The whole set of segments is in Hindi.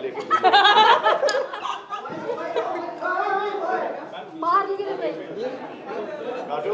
लेके काटो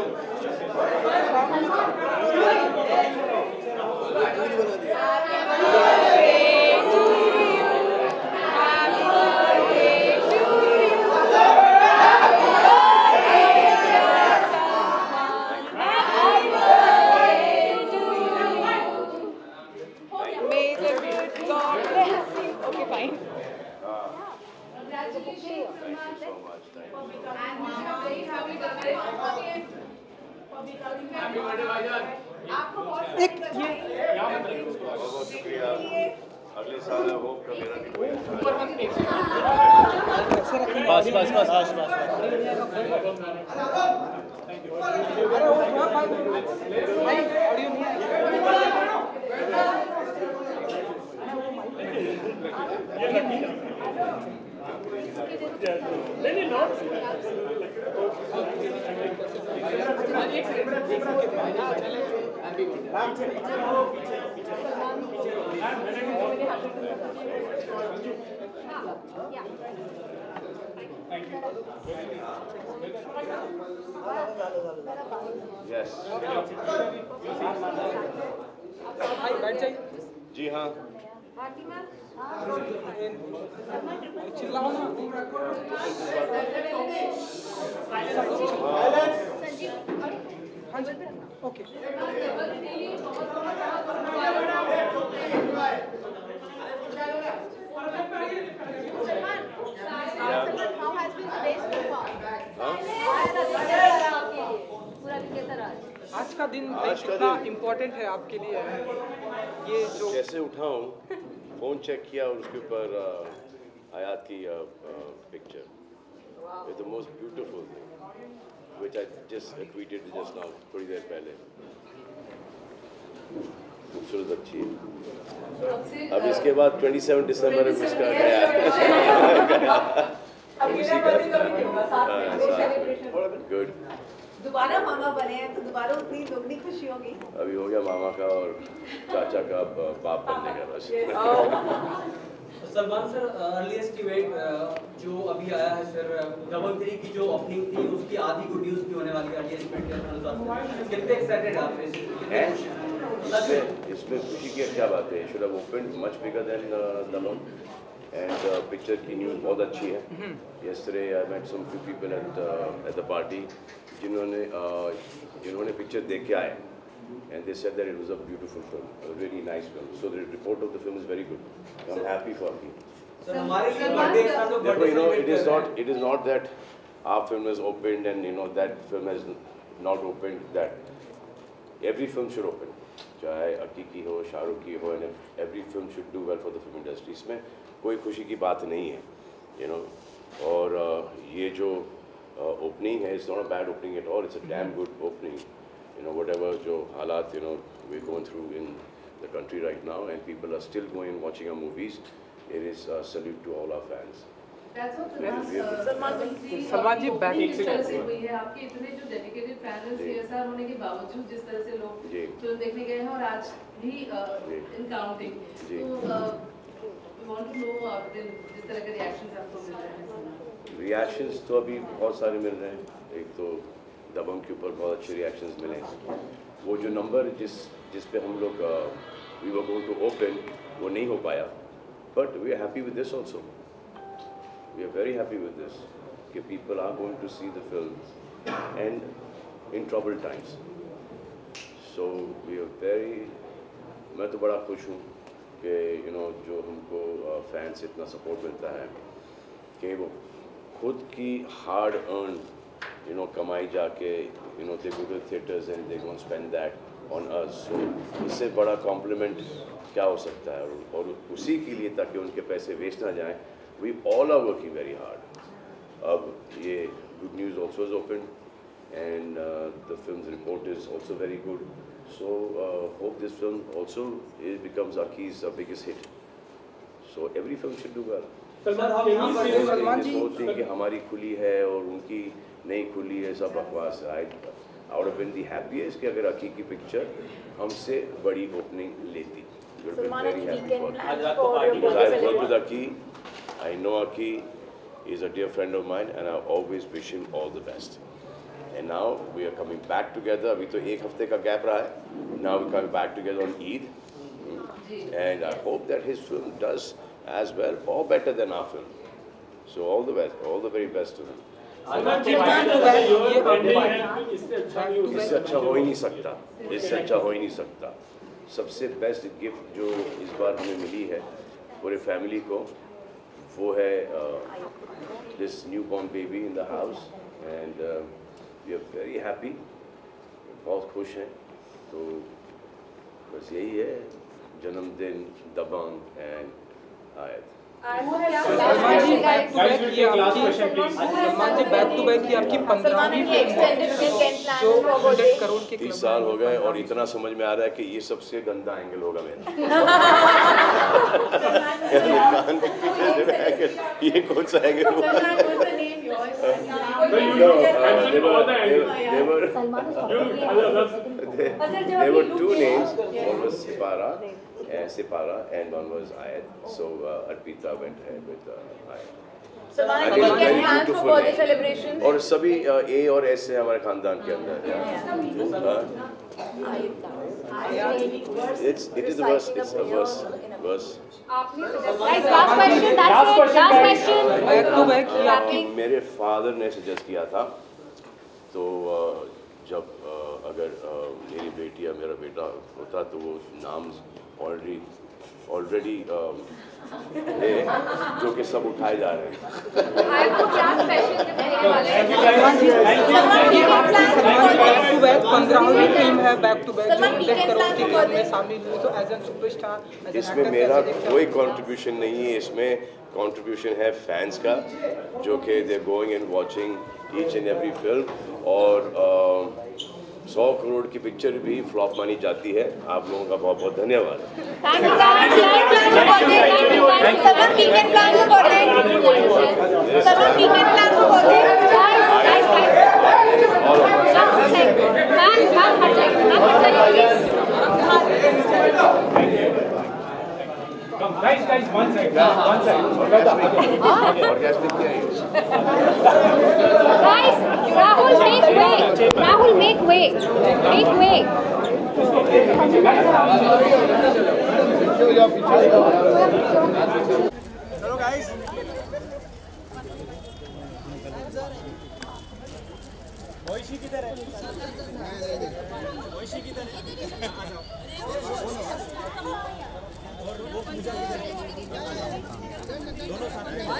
बहुत शुक्रिया। अगले साल होप का मेरा भी कोई बस बस बस यस जी हाँ ओके आज का दिन कितना इम्पोर्टेंट है आपके लिए? ये जो जैसे उठाऊं फोन चेक किया और उसके ऊपर आयात की picture with the most beautiful thing which I just tweeted just now थोड़ी देर पहले। खूबसूरत अच्छी है। अब इसके बाद 27 दिसंबर में इसका गया गुड। दोबारा मामा बने हैं तो दोबारा उतनी दोगुनी खुशी होगी। अभी हो गया मामा का और चाचा का बाप बनने का बस। सलमान सर अर्लीस्ट इवेंट जो अभी आया है सर डबल 3 की जो ओपनिंग थी उसकी आधी गुड न्यूज़ भी होने वाली है अर्लीस्ट इवेंट के अनुसार। कितने एक्साइटेड आप इसमें खुशी की क्या बात है? Should have opened much bigger than Dabangg and picture की न्यूज़ बहुत अच्छी है। Yesterday I met some few people at the party जिन्होंने पिक्चर देख के आए and they said that it was a beautiful film, a really nice film. So the report of the film is very good. I'm happy for him. Sir हमारे लिए बर्थडे था तो it is not that our film has opened and that film has not opened. That every film should open. चाहे अक्की की हो, शाहरुख की हो, and every film should do well for the film industry. इसमें कोई खुशी की बात नहीं है, और ये जो opening है, it's not a bad opening at all. It's a damn good opening. Whatever जो हालात we're going through in the country right now, and people are still going and watching our movies. It is a salute to all our fans. Salman ji back इस तरह से हुई है आपके इतने जो डेडिकेटेड फैन हैं सीएसआर होने के बावजूद जिस तरह से लोग फिल्म देखने गए हैं और आज भी इन काउंटिंग तो वांट टू नो आपके जिस तरह के रिएक्शंस आपको मिल रहे हैं। रिएक्शंस तो अभी बहुत सारे मिल रहे हैं। एक तो दबंग के ऊपर बहुत अच्छे रिएक्शंस मिले। वो जो नंबर जिस पे हम लोग we were going to open वो नहीं हो पाया, but we are happy with this also. We are very happy with this कि people are going to see the film and in trouble times. So we are very, मैं तो बड़ा खुश हूँ कि जो हमको फैन से इतना सपोर्ट मिलता है कि वो खुद की हार्ड अर्न कमाई जाके they go to the theaters and they go and spend that on us. So इससे बड़ा कॉम्प्लीमेंट क्या हो सकता है? और उसी के लिए ताकि उनके पैसे वेस्ट ना जाएं, we all are working very hard. अब ये good news also is open and the film's report is also very good. So hope this film also becomes Aki's biggest hit. So every film should do well. Salman जी कि हमारी खुली है और उनकी नहीं खुली है, सब बकवास है। I would have been the happiest कि अगर अकी की पिक्चर हमसे बड़ी ओपनिंग लेती। Very happy for because I work with Akki I know Aki is a dear friend of mine and I always wish him all the best. And now we are coming back together. अभी तो एक हफ्ते का गैप रहा है. Now we're coming back together on Eid. And I hope that his film does as well or better than our film. So all the best, all the very best to him. इससे अच्छा हो ही नहीं सकता. इससे अच्छा हो ही नहीं सकता. सबसे बेस्ट गिफ्ट जो इस बार हमें मिली है पूरे फैमिली को वो है this newborn baby in the house and we are very happy. बहुत खुश हैं. तो बस यही है. जन्मदिन Dabangg and Aayat. Salman ji back to back ये आपकी 15वीं फिल्म है जो 100 करोड़ के 30 साल हो गए और इतना समझ में आ रहा है कि ये सबसे गंदा एंगल होगा मेरा. ये कौन सा एंगल होगा? There were two names. One was Sipara and one was Ayat. So Arpita went ahead with Ayat. और सभी A और S है हमारे खानदान के अंदर. It is a verse. It's a verse. Last question. मेरे फादर ने सजेस्ट किया था. तो जब अगर मेरी बेटी या मेरा बेटा होता तो वो नाम ऑलरेडी है जो कि सब उठाए जा रहे हैं. इसमें मेरा कोई कंट्रीब्यूशन नहीं है. इसमें कंट्रीब्यूशन है फैंस का जो कि they going and watching each and every film. और 100 करोड़ की पिक्चर भी फ्लॉप मानी जाती है. आप लोगों का बहुत बहुत धन्यवाद. Guys, one side. Orgasmic क्या है? Guys, Rahul, make way. Make way. Hello, guys. ओइशी किधर है? ओइशी किधर है? आ जाओ. और वो पूजा दोनों साथ में.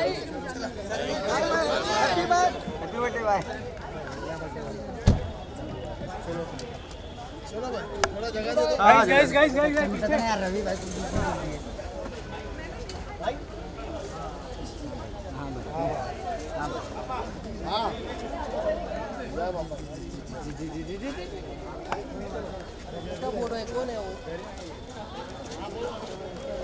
हैप्पी बर्थडे भाई. चलो भाई थोड़ा जगह दे. गाइस पीछे यार रवि भाई.